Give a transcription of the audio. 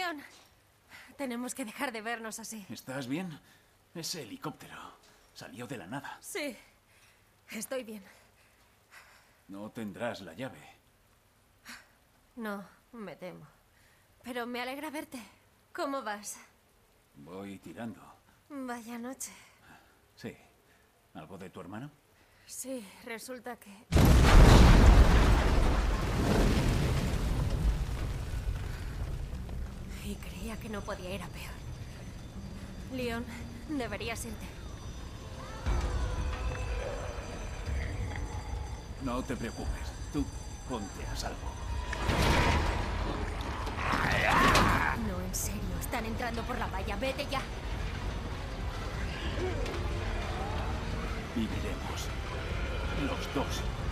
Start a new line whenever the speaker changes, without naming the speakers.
Leon, tenemos que dejar de vernos así.
¿Estás bien? Ese helicóptero salió de la nada.
Sí, estoy bien.
No tendrás la llave.
No, me temo. Pero me alegra verte. ¿Cómo vas?
Voy tirando.
Vaya noche.
Sí. ¿Algo de tu hermano?
Sí, resulta que... Y creía que no podía ir a peor. Leon, deberías irte.
No te preocupes. Tú ponte a salvo.
No, en serio. Están entrando por la valla. Vete ya.
Viviremos. Los dos.